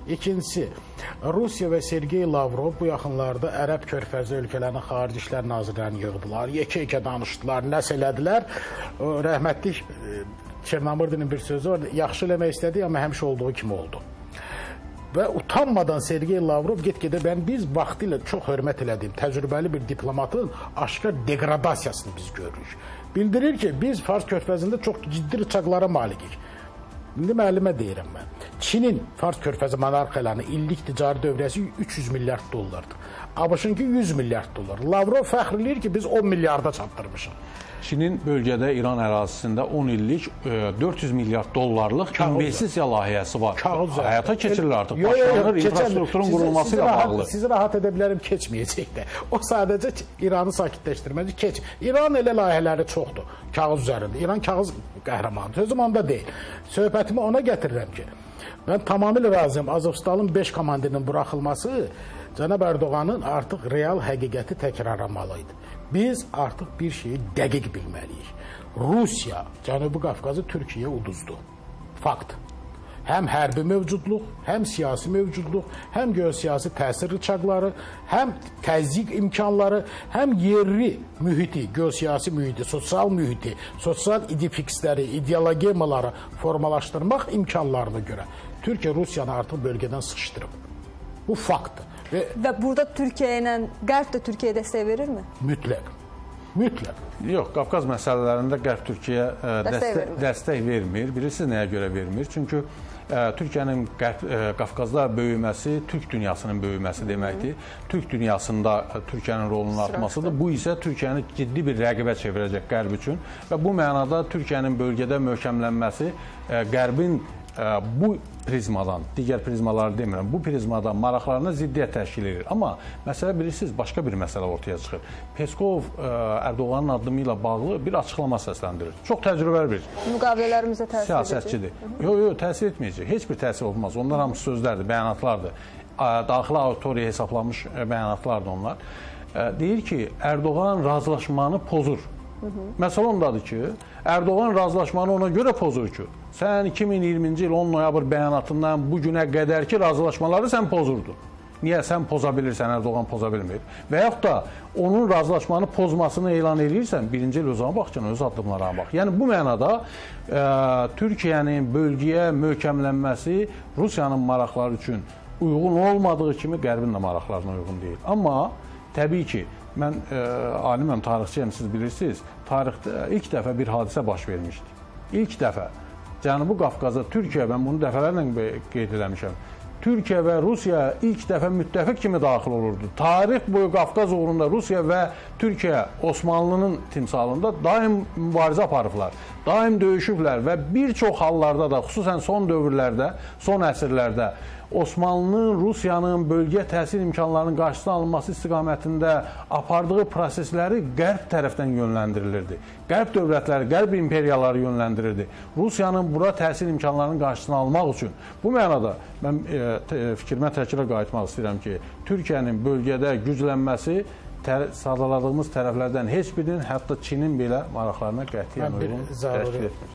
İkincisi, Rusiya və Sergey Lavrov bu yaxınlarda Ərəb körfəzi ölkələrinin xarici işlər nazirlərini yığdılar, yekə-yekə danışdılar, nəsə elədilər. Rəhmətlik Çernamırdinin bir sözü var, yaxşı eləmək istədi, amma həmişə olduğu kimi oldu. Və utanmadan Sergey Lavrov get-gedə biz vaxtilə çox hörmət elədiyim təcrübəli bir diplomatın aşkar degradasiyasını biz görürük. Bildirir ki, biz Fars körfəzində çox ciddi rıçaqlara malikik. İndi müəllimə deyirəm mən. Çinin Fars körfəzi monarxiyalarının illik ticari dövrəsi 300 milyard dollardır. ABŞ-ınki 100 milyard dollar. Lavrov fəxr eləyir ki, biz 10 milyarda çatdırmışıq. Çinin bölgədə İran ərazisində 10 illik 400 milyard dollarlıq investisiya layihəsi var. Həyata keçirilir artıq. Başlanır infrastrukturun qurulması ilə bağlı. Sizi rahat edə bilərəm, keçməyəcək də. O sadəcə İranı sakitləşdirməcək. İran elə layihələri çoxdur kağız üzərində. İran kağız qəhrəmanı. Sözüm onda deyil. Söhbətimi ona gətirirəm ki, mən tamamilə razıyam. Azovstalın 5 komandirinin buraxılması Cənab Erdoğanın artıq real həqiqəti təkrarlamalıydı. Biz artıq bir şeyi dəqiq bilməliyik. Rusiya Cənubi Qafqazı Türkiyəyə uduzdu. Fakt. Həm hərbi mövcudluq, həm siyasi mövcudluq, həm geosiyasi təsir rıçaqları, həm təzyiq imkanları, həm yerli mühiti, geosiyasi mühiti, sosial mühiti, sosial idifiksləri, ideologiyamaları formalaşdırmaq imkanlarına görə Türkiyə Rusiyanı artıq bölgədən sıxışdırıb. Bu faktdır. Və burada Türkiyə ilə Qərb də Türkiyəyə dəstək verirmi? Mütləq. Mütləq. Yox, Qafqaz məsələlərində Qərb Türkiyəyə dəstək vermir. Bilirsiniz nəyə görə vermir? Çünki Türkiyənin Qafqazda böyüməsi Türk dünyasının böyüməsi deməkdir. Türk dünyasında Türkiyənin rolunun artmasıdır. Bu isə Türkiyəni ciddi bir rəqibə çevirəcək Qərb üçün və bu mənada Türkiyənin bölgədə möhkəmlənməsi Qərbin bu prizmadan, digər prizmaları demirəm, bu prizmadan maraqlarına ziddiyyət təşkil edir. Amma məsələ bilirsiniz, başqa bir məsələ ortaya çıxır. Peskov Erdoğanın addımı ilə bağlı bir açıqlama səsləndirir. Çox təcrübəli bir müqavilələrimizə təsir siyasətçidir. Yox, təsir etməyəcək. Heç bir təsir olmaz. Onlar hamısı sözlərdir, bəyanatlardır. Daxili auditoriya hesablanmış bəyanatlardır onlar. Deyir ki, Erdoğan razılaşmanı pozur. Məsələ ondadır ki, Erdoğan razılaşmanı ona görə pozur ki, sən 2020-ci il 10 noyabr bəyanatından bu günə qədər ki, razılaşmaları sən pozurdun. Niyə sən poza bilirsən, Erdoğan poza bilmir? Və yaxud da onun razılaşmanı pozmasını elan edirsən, birinci il özünə bax, öz addımlarına bax. Yəni bu mənada Türkiyənin bölgəyə möhkəmlənməsi Rusiyanın maraqları üçün uyğun olmadığı kimi Qərbin də maraqlarına uyğun deyil. Amma təbii ki, mən aliməm, tarixçiyəm, siz bilirsiniz, tarixdə ilk dəfə bir hadisə baş vermişdi. İlk dəfə Cənubi Qafqaza Türkiyə, mən bunu dəfələrlə qeyd eləmişəm, Türkiyə və Rusiya ilk dəfə müttəfiq kimi daxil olurdu. Tarix boyu Qafqaz uğrunda Rusiya və Türkiyə Osmanlının timsalında daim mübarizə aparıblar, daim döyüşüblər və bir çox hallarda da, xüsusən son dövrlərdə, son əsrlərdə Osmanlının, Rusiyanın bölgə təsir imkanlarının qarşısına alınması istiqamətində apardığı prosesləri Qərb tərəfdən yönləndirilirdi. Qərb dövlətləri, Qərb imperiyaları yönləndirirdi. Rusiyanın bura təsir imkanlarının qarşısını almaq üçün. Bu mənada mən fikrimə təkrar qayıtmaq istəyirəm ki, Türkiyənin bölgədə güclənməsi sadaladığımız tərəflərdən heç birinin, hətta Çinin belə maraqlarına qətiyyən uyğun təşkil etmir.